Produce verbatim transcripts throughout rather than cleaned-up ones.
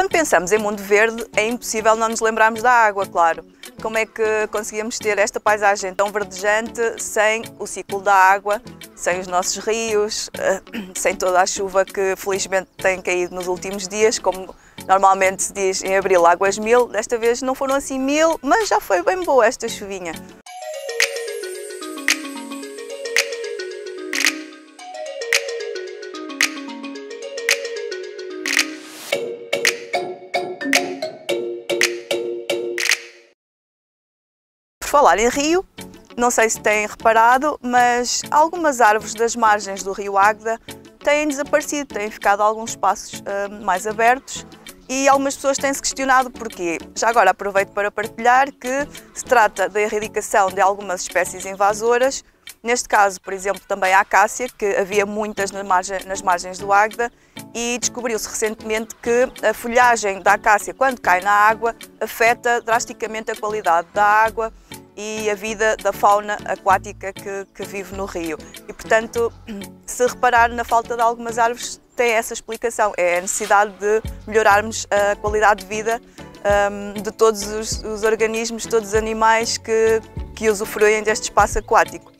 Quando pensamos em mundo verde, é impossível não nos lembrarmos da água, claro. Como é que conseguíamos ter esta paisagem tão verdejante sem o ciclo da água, sem os nossos rios, sem toda a chuva que felizmente tem caído nos últimos dias, como normalmente se diz em abril, águas mil. Desta vez não foram assim mil, mas já foi bem boa esta chuvinha. Por falar em rio, não sei se têm reparado, mas algumas árvores das margens do rio Águeda têm desaparecido, têm ficado alguns espaços uh, mais abertos e algumas pessoas têm-se questionado porquê. Já agora aproveito para partilhar que se trata da erradicação de algumas espécies invasoras, neste caso, por exemplo, também a acácia, que havia muitas nas margens, nas margens do Águeda, e descobriu-se recentemente que a folhagem da acácia, quando cai na água, afeta drasticamente a qualidade da água e a vida da fauna aquática que, que vive no rio. E, portanto, se reparar na falta de algumas árvores, tem essa explicação. É a necessidade de melhorarmos a qualidade de vida um, de todos os, os organismos, todos os animais que, que usufruem deste espaço aquático.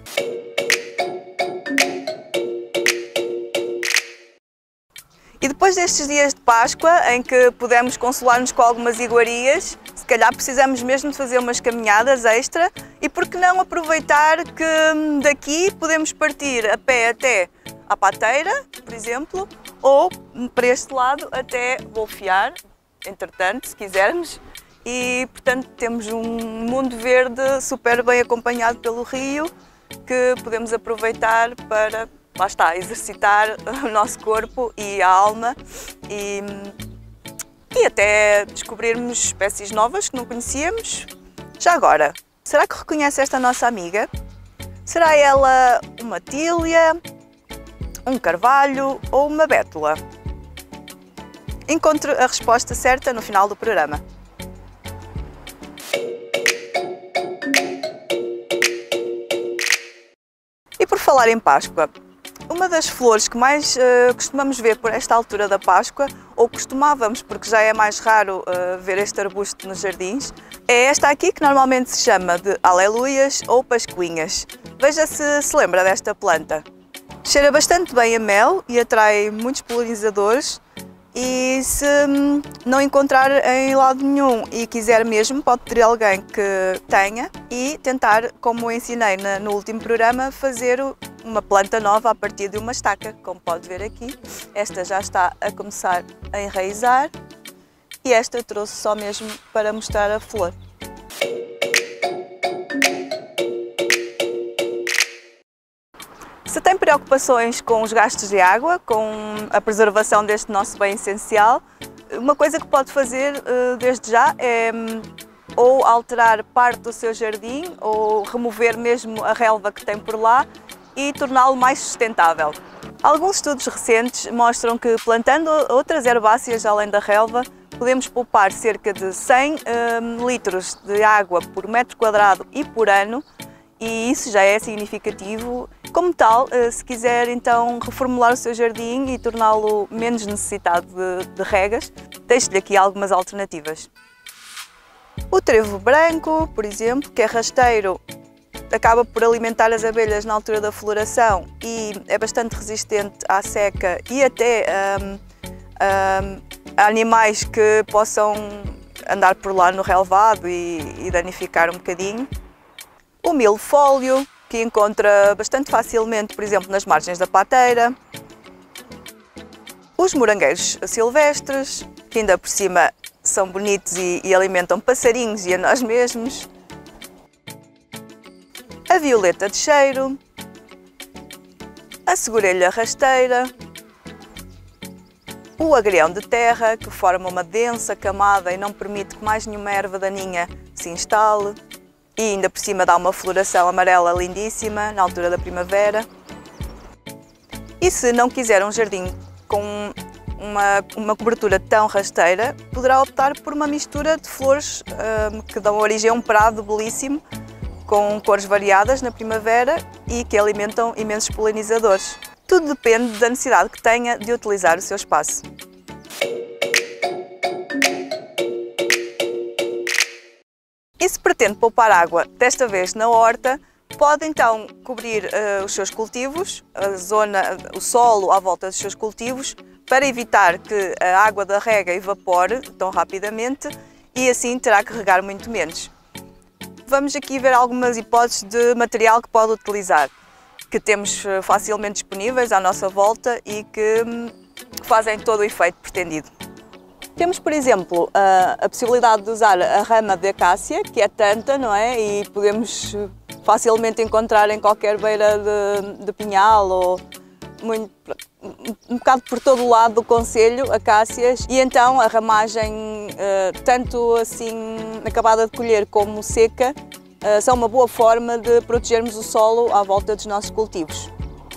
E depois destes dias de Páscoa, em que pudemos consolar-nos com algumas iguarias, se calhar precisamos mesmo de fazer umas caminhadas extra e por que não aproveitar que daqui podemos partir a pé até à Pateira, por exemplo, ou para este lado até Bolfiar, entretanto, se quisermos. E, portanto, temos um mundo verde super bem acompanhado pelo rio que podemos aproveitar para, lá está, exercitar o nosso corpo e a alma e, e até descobrirmos espécies novas que não conhecíamos. Já agora, será que reconhece esta nossa amiga? Será ela uma tília, um carvalho ou uma bétula? Encontre a resposta certa no final do programa. E por falar em Páscoa, uma das flores que mais uh, costumamos ver por esta altura da Páscoa, ou costumávamos porque já é mais raro uh, ver este arbusto nos jardins, é esta aqui que normalmente se chama de aleluias ou pascuinhas. Veja se se lembra desta planta. Cheira bastante bem a mel e atrai muitos polinizadores e se não encontrar em lado nenhum e quiser mesmo, pode pedir alguém que tenha e tentar, como eu ensinei no último programa, fazer uma planta nova a partir de uma estaca. Como pode ver aqui, esta já está a começar a enraizar e esta trouxe só mesmo para mostrar a flor. Se tem preocupações com os gastos de água, com a preservação deste nosso bem essencial, uma coisa que pode fazer desde já é ou alterar parte do seu jardim ou remover mesmo a relva que tem por lá e torná-lo mais sustentável. Alguns estudos recentes mostram que plantando outras herbáceas além da relva, podemos poupar cerca de cem um, litros de água por metro quadrado e por ano, e isso já é significativo. Como tal, se quiser então reformular o seu jardim e torná-lo menos necessitado de, de regas, deixo-lhe aqui algumas alternativas. O trevo branco, por exemplo, que é rasteiro, acaba por alimentar as abelhas na altura da floração e é bastante resistente à seca e até um, um, a animais que possam andar por lá no relvado e, e danificar um bocadinho. O milfólio, que encontra bastante facilmente, por exemplo, nas margens da Pateira. Os morangueiros silvestres, que ainda por cima são bonitos e, e alimentam passarinhos e a nós mesmos. A violeta de cheiro. A segurelha rasteira. O agrião de terra, que forma uma densa camada e não permite que mais nenhuma erva daninha se instale. E ainda por cima dá uma floração amarela lindíssima na altura da primavera. E se não quiser um jardim com uma, uma cobertura tão rasteira, poderá optar por uma mistura de flores um, que dão origem a um prado belíssimo, com cores variadas na primavera e que alimentam imensos polinizadores. Tudo depende da necessidade que tenha de utilizar o seu espaço. pretende poupar água, desta vez na horta, pode então cobrir uh, os seus cultivos, a zona, o solo à volta dos seus cultivos, para evitar que a água da rega evapore tão rapidamente e assim terá que regar muito menos. Vamos aqui ver algumas hipóteses de material que pode utilizar, que temos facilmente disponíveis à nossa volta e que, que fazem todo o efeito pretendido. Temos, por exemplo, a, a possibilidade de usar a rama de acácia, que é tanta, não é? E podemos facilmente encontrar em qualquer beira de, de pinhal ou muito, um bocado por todo o lado do concelho, acácias, e então a ramagem, tanto assim acabada de colher como seca, são uma boa forma de protegermos o solo à volta dos nossos cultivos.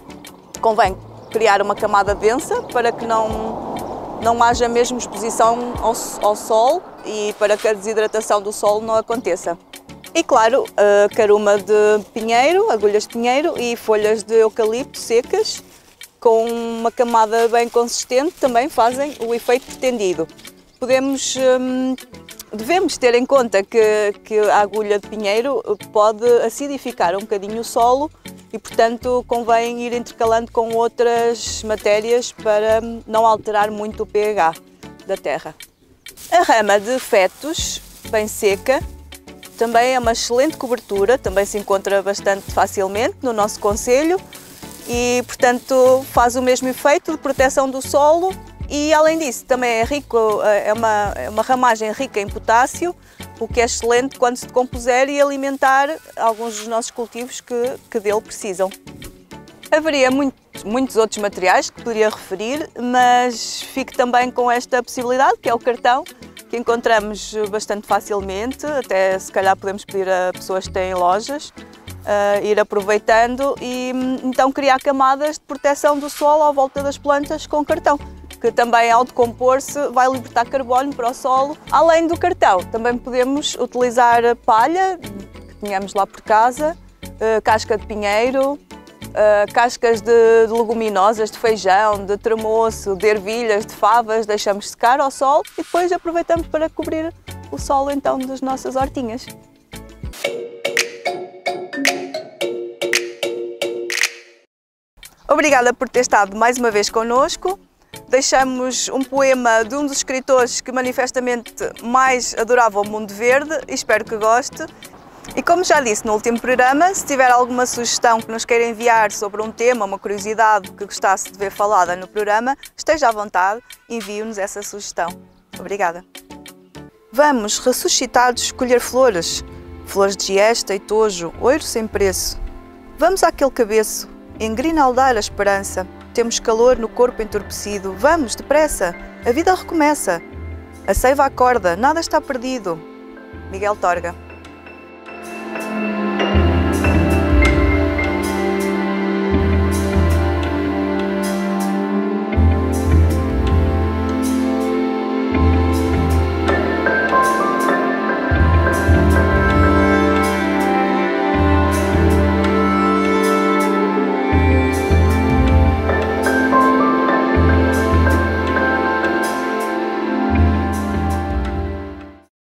Convém criar uma camada densa para que não não haja mesmo exposição ao, ao sol e para que a desidratação do solo não aconteça. E claro, a caruma de pinheiro, agulhas de pinheiro e folhas de eucalipto secas, com uma camada bem consistente, também fazem o efeito pretendido. Podemos, hum, devemos ter em conta que, que a agulha de pinheiro pode acidificar um bocadinho o solo e, portanto, convém ir intercalando com outras matérias para não alterar muito o pH da terra. A rama de fetos, bem seca, também é uma excelente cobertura, também se encontra bastante facilmente no nosso concelho e, portanto, faz o mesmo efeito de proteção do solo e, além disso, também é, rico, é, uma, é uma ramagem rica em potássio, o que é excelente quando se decompuser e alimentar alguns dos nossos cultivos que, que dele precisam. Haveria muito, muitos outros materiais que poderia referir, mas fico também com esta possibilidade, que é o cartão, que encontramos bastante facilmente, até se calhar podemos pedir a pessoas que têm lojas, uh, ir aproveitando e então criar camadas de proteção do solo à volta das plantas com cartão, que também ao decompor-se vai libertar carbono para o solo. Além do cartão, também podemos utilizar palha, que tenhamos lá por casa, casca de pinheiro, cascas de, de leguminosas, de feijão, de tremoço, de ervilhas, de favas, deixamos secar ao sol e depois aproveitamos para cobrir o solo então das nossas hortinhas. Obrigada por ter estado mais uma vez connosco. Deixamos um poema de um dos escritores que manifestamente mais adorava o mundo verde e espero que goste. E como já disse no último programa, se tiver alguma sugestão que nos queira enviar sobre um tema, uma curiosidade que gostasse de ver falada no programa, esteja à vontade, envie-nos essa sugestão. Obrigada. Vamos, ressuscitados, escolher flores, flores de giesta e tojo, oiro sem preço. Vamos àquele cabeço, engrinaldar a esperança. Temos calor no corpo entorpecido. Vamos, depressa, a vida recomeça. A seiva acorda, nada está perdido. Miguel Torga.